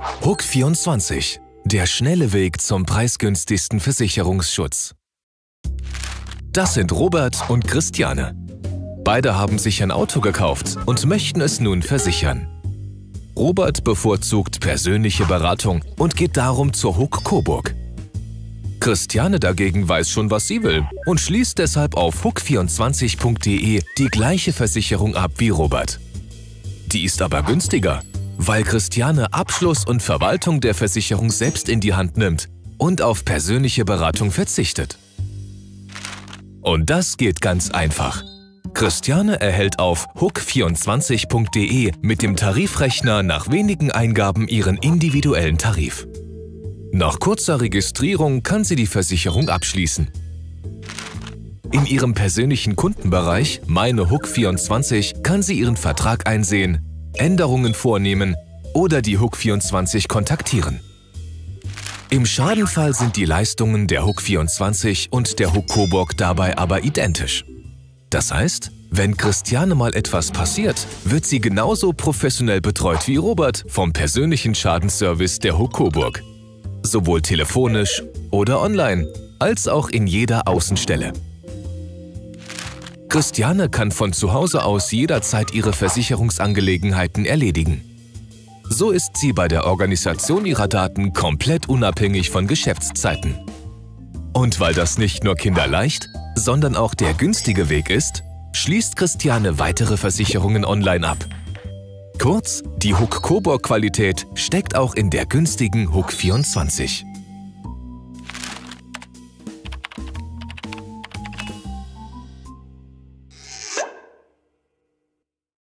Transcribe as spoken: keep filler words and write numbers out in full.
Hook vierundzwanzig. Der schnelle Weg zum preisgünstigsten Versicherungsschutz. Das sind Robert und Christiane. Beide haben sich ein Auto gekauft und möchten es nun versichern. Robert bevorzugt persönliche Beratung und geht darum zur Hook Coburg. Christiane dagegen weiß schon, was sie will und schließt deshalb auf hook vierundzwanzig punkt de die gleiche Versicherung ab wie Robert. Die ist aber günstiger, weil Christiane Abschluss und Verwaltung der Versicherung selbst in die Hand nimmt und auf persönliche Beratung verzichtet. Und das geht ganz einfach. Christiane erhält auf hook vierundzwanzig punkt de mit dem Tarifrechner nach wenigen Eingaben ihren individuellen Tarif. Nach kurzer Registrierung kann sie die Versicherung abschließen. In ihrem persönlichen Kundenbereich Meine Hook vierundzwanzig kann sie ihren Vertrag einsehen, Änderungen vornehmen oder die Hook vierundzwanzig kontaktieren. Im Schadenfall sind die Leistungen der Hook vierundzwanzig und der Hook Coburg dabei aber identisch. Das heißt, wenn Christiane mal etwas passiert, wird sie genauso professionell betreut wie Robert vom persönlichen Schadensservice der Hook Coburg. Sowohl telefonisch oder online, als auch in jeder Außenstelle. Christiane kann von zu Hause aus jederzeit ihre Versicherungsangelegenheiten erledigen. So ist sie bei der Organisation ihrer Daten komplett unabhängig von Geschäftszeiten. Und weil das nicht nur kinderleicht, sondern auch der günstige Weg ist, schließt Christiane weitere Versicherungen online ab. Kurz, die Hook Coburg Qualität steckt auch in der günstigen Hook vierundzwanzig.